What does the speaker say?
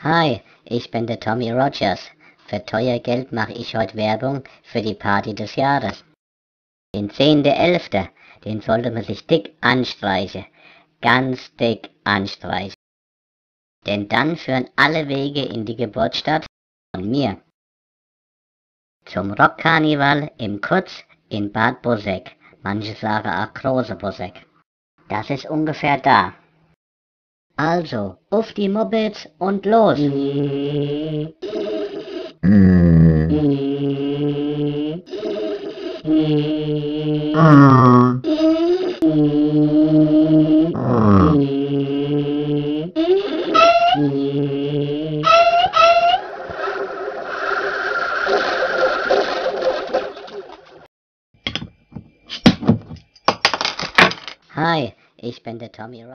Hi, ich bin der Tommy Rogers. Für teuer Geld mache ich heute Werbung für die Party des Jahres. Den 10.11., den sollte man sich dick anstreichen. Ganz dick anstreichen. Denn dann führen alle Wege in die Geburtsstadt von mir. Zum Rockkarneval im Kutz in Bad Boseck. Manche sagen auch Große Boseck. Das ist ungefähr da. Also, auf die Mopeds und los! Hi, ich bin der Tommy Rogers.